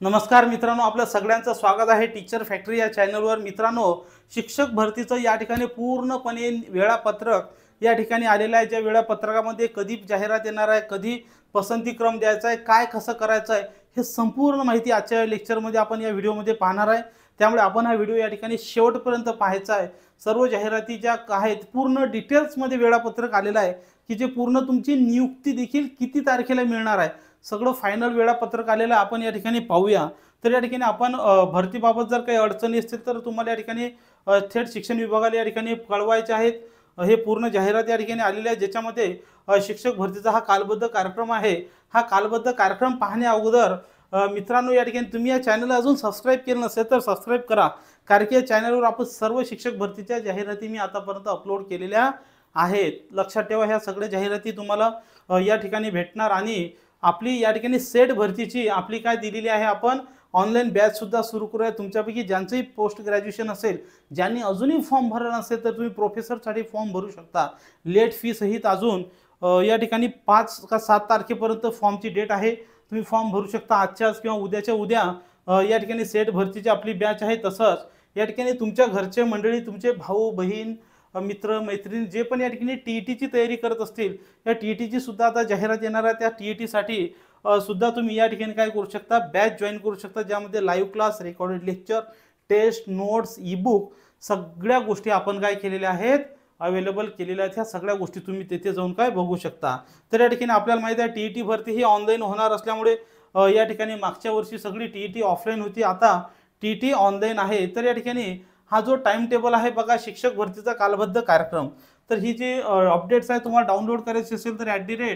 नमस्कार मित्रांनो, आपल्या सगळ्यांचं स्वागत आहे टीचर फॅक्टरी या चॅनलवर। मित्रांनो, शिक्षक भरतीचं या ठिकाणी पूर्णपणे वेळापत्रक या ठिकाणी आलेलं आहे। ज्या वेळापत्रकामध्ये कधी जाहिरात येणार आहे, कधी पसंती क्रम द्यायचा आहे, काय कसं करायचं आहे, हे संपूर्ण माहिती आजच्या लेक्चरमध्ये आपण या व्हिडिओमध्ये पाहणार आहे। त्यामुळे आपण हा व्हिडिओ या ठिकाणी शेवटपर्यंत पाहायचा आहे। सर्व जाहिराती ज्या आहेत पूर्ण डिटेल्समध्ये वेळापत्रक आलेलं आहे की जे पूर्ण तुमची नियुक्ती देखील किती तारखेला मिळणार आहे, सगळं फायनल वेळापत्रक आलेलं आपण या ठिकाणी पाहूया। तर या ठिकाणी आपण भरतीबाबत जर काही अडचणी असतील तर तुम्हाला या ठिकाणी थेट शिक्षण विभागाला या ठिकाणी कळवायचे आहेत। हे पूर्ण जाहिरात या ठिकाणी आलेली आहे, ज्याच्यामध्ये शिक्षक भरतीचा हा कालबद्ध कार्यक्रम आहे। हा कालबद्ध कार्यक्रम पाहण्या अगोदर मित्रांनो, या ठिकाणी तुम्ही या चॅनलला अजून सबस्क्राईब केलं नसेल तर सबस्क्राईब करा, कारण की या चॅनलवर आपण सर्व शिक्षक भरतीच्या जाहिराती मी आतापर्यंत अपलोड केलेल्या आहेत। लक्षात ठेवा, ह्या सगळ्या जाहिराती तुम्हाला या ठिकाणी भेटणार। आणि आपली या ठिकाणी सेट भरतीची आपली काय दिलेली आहे, आपण ऑनलाईन बॅच सुद्धा सुरू करूया। तुमच्यापैकी ज्यांचंही पोस्ट ग्रॅज्युएशन असेल, ज्यांनी अजूनही फॉर्म भरला नसेल तर तुम्ही प्रोफेसरसाठी फॉर्म भरू शकता। लेट फी सहित अजून या ठिकाणी 5 का 7 तारखेपर्यंत फॉर्मची डेट आहे। तुम्ही फॉर्म भरू शकता आजच्याच किंवा उद्याच्या उद्या। या ठिकाणी सेट भरतीची आपली बॅच आहे। तसंच या ठिकाणी तुमच्या घरचे मंडळी, तुमचे भाऊ बहीण, मित्र मैत्रिणी जे पण या ठिकाणी टीईटीची तयारी करत असतील, या टीईटीची सुद्धा आता जाहिरात येणार आहे। त्या टीईटीसाठी सुद्धा तुम्ही या ठिकाणी काय करू शकता, बॅच जॉईन करू शकता, ज्यामध्ये live class, recorded lecture, test, notes, e book सगळ्या गोष्टी आपण काय केलेल्या आहेत, अवेलेबल केलेल्या आहेत। ह्या सगळ्या गोष्टी तुम्ही तिथे जाऊन काय बघू शकता। तर या ठिकाणी आपल्याला माहिती आहे टीईटी भरती ही ऑनलाईन होणार असल्यामुळे या ठिकाणी मागच्या वर्षी सगळी टीईटी ऑफलाईन होती, आता टीईटी ऑनलाईन आहे। तर या ठिकाणी हा जो टाइम टेबल आहे बघा, शिक्षक भरतीचा कालबद्ध कार्यक्रम, तर ही जी अपडेट्स आहे तुम्हाला डाउनलोड करायची असेल तर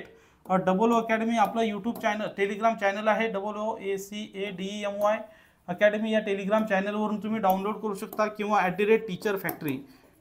@OO अकॅडमी आपलं यूट्यूब चॅनल, टेलिग्राम चॅनल आहे, OOACADEMY अकॅडमी या टेलिग्राम चॅनलवरून तुम्ही डाउनलोड करू शकता, किंवा @teacher factory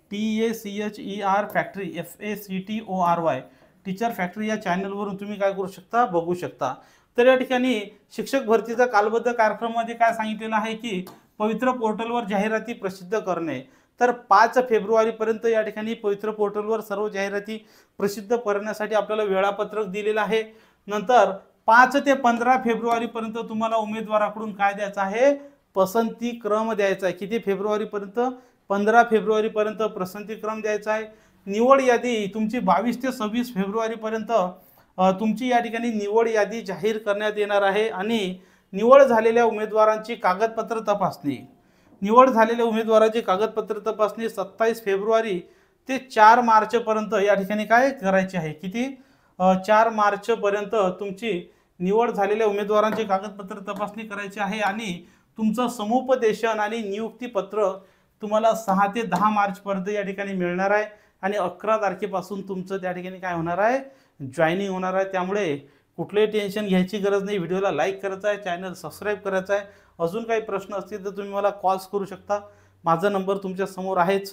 TACHER factory FACTORY teacher factory या चॅनलवरून तुम्ही काय करू शकता, बघू शकता। तर या ठिकाणी शिक्षक भरतीचा कालबद्ध कार्यक्रमामध्ये काय सांगितलेलं आहे की पवित्र पोर्टलवर जाहिराती प्रसिद्ध करणे। तर 5 फेब्रुवारीपर्यंत या ठिकाणी पवित्र पोर्टलवर सर्व जाहिराती प्रसिद्ध करण्यासाठी आपल्याला वेळापत्रक दिलेलं आहे। नंतर 5 ते 15 फेब्रुवारीपर्यंत तुम्हाला उमेदवाराकडून काय द्यायचं आहे, पसंती क्रम द्यायचा आहे। किती फेब्रुवारीपर्यंत, 15 फेब्रुवारीपर्यंत पसंती क्रम द्यायचा आहे। निवड यादी तुमची 22 ते 26 फेब्रुवारीपर्यंत तुमची या ठिकाणी निवड यादी जाहीर करण्यात येणार आहे। आणि निवड झालेल्या उमेदवारांची कागदपत्र तपासणी, निवड झालेल्या उमेदवाराची कागदपत्र तपासणी 27 फेब्रुवारी ते 4 मार्चपर्यंत या ठिकाणी काय करायची आहे। किती, 4 मार्चपर्यंत तुमची निवड झालेल्या उमेदवारांची कागदपत्र तपासणी करायची आहे। आणि तुमचं समुपदेशन आणि नियुक्तीपत्र तुम्हाला 6 ते 10 मार्चपर्यंत या ठिकाणी मिळणार आहे। आणि 11 तारखेपासून तुमचं त्या ठिकाणी काय होणार आहे, जॉईनिंग होणार आहे। त्यामुळे कुठलेही टेन्शन घ्यायची गरज नाही। व्हिडिओला लाईक करायचा आहे, चॅनल सबस्क्राईब करायचा आहे। अजून काही प्रश्न असतील तर तुम्ही मला कॉल्स करू शकता। माझा नंबर तुमच्या समोर आहेच,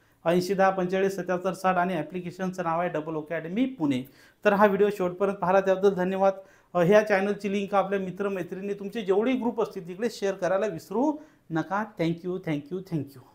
8010457760, आणि ॲप्लिकेशनचं नाव आहे OO अकॅडमी पुणे। तर हा व्हिडिओ शेवटपर्यंत पाहिला त्याबद्दल धन्यवाद। ह्या चॅनलची लिंक आपल्या मित्रमैत्रिणी, तुमचे जेवढे ग्रुप असतील तिकडे शेअर करायला विसरू नका। Thank you, thank you, thank you.